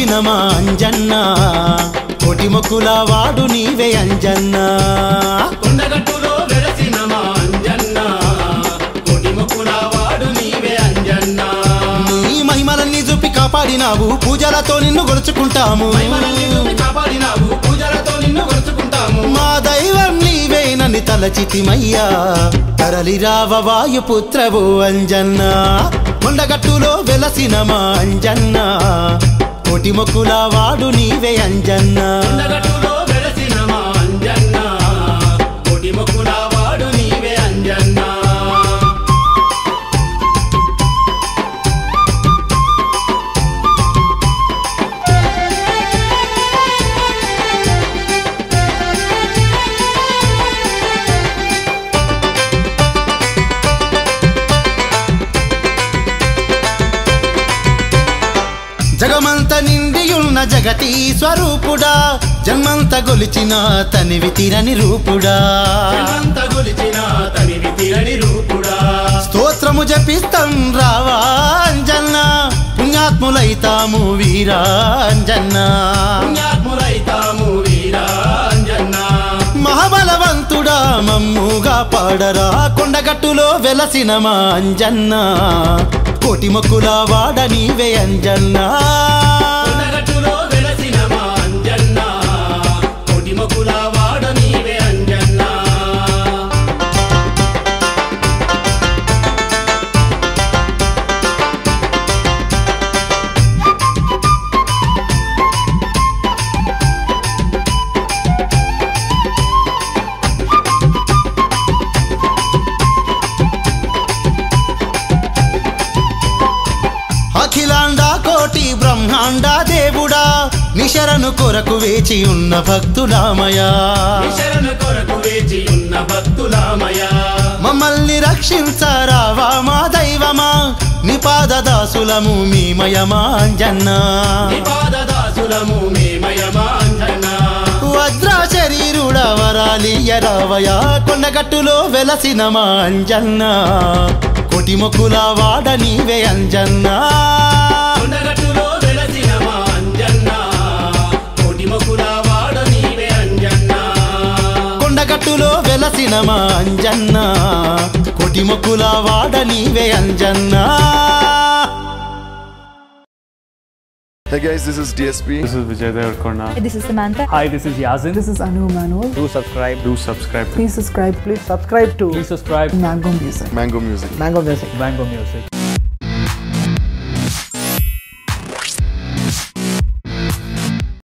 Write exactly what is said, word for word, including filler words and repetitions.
వెలసిన మా అంజన్న కోటి మొక్కుల వాడు నీవే అంజన్న కొండగట్టులో వెలసిన మా అంజన్న కోటి మొక్కుల వాడు నీవే అంజన్న నీ మహిమలన్నీ చూపి కాపాడినావు పూజలతో నిన్ను గొలుచుకుంటాము మహిమలన్నీ చూపి కాపాడినావు పూజలతో నిన్ను గొలుచుకుంటాము మా దైవం నీవేనని తలచితిమయ్యా తరలి రావ వాయుపుత్రవు అంజన్న కొండగట్టులో వెలసిన మా అంజన్న కోటి మొక్కుల వాడు నీవే అంజన్న కొండగట్టులో వెలసిన మా అంజన్న కోటి మొక్కుల వాడు నీవే అంజన్న జగమంత నిండియున్న జగతి స్వరూపుడా జన్మంత గొలిచిన తనివి తీరని రూపుడా జన్మంత గొలిచిన తనివి తీరని రూపుడా స్తోత్రము జపిస్తాం రావా అంజన్న పుణ్యాత్ములైతాము వీరా అంజన్న పుణ్యాత్ములైతాము వీరా అంజన్న మహాబలవంతుడా మమ్ముగా పాడరా కొండగట్టులో వెలసిన మా అంజన్న కోటి మొక్కుల వాడ నీవే అంజన్న కొండగట్టులో వెలసిన మా అంజన్న కోటి మొక్కుల వాడ నీవే అంజన్న అఖిలాండ కోటి బ్రహ్మాండ దేవుడా నిశరణు కొరకు వేచి ఉన్న భక్తులామయా శరణ కొరకు వేచి ఉన్న భక్తులామయా మమ్మల్ని రక్షించరావా మా దైవమా నిపాద దాసులము మీమయమా అంజన్న నిపాదదాసులము మేమయమా అంజన్న వజ్ర శరీరుడ వరాలియరావయా కొండగట్టులో వెలసిన మా అంజన్న కోటి మొక్కుల వాడ నీవే అంజన్న కొండగట్టులో వెలసిన మా అంజన్న కోటి మొక్కుల వాడ నీవే అంజన్న కొండగట్టులో వెలసిన మా అంజన్న కోటి మొక్కుల వాడ నీవే Anjanna Hey guys, this is D S P. This is Vijay Devarkonda. This is Samantha. Hi, this is Yazin. This is Anu Manuel. Do subscribe. Do subscribe. Please subscribe. Please subscribe to Please subscribe. Mango Music. Mango Music. Mango Music. Mango Music.